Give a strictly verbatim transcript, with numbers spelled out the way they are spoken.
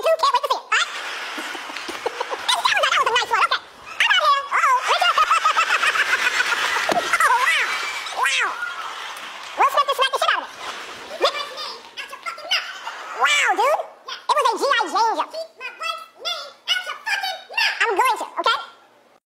you can't wait to see it. All right? That was, that was a nice one. Okay. I'm out here. Uh-oh. Oh, wow. Wow. Will Smith just smacked the shit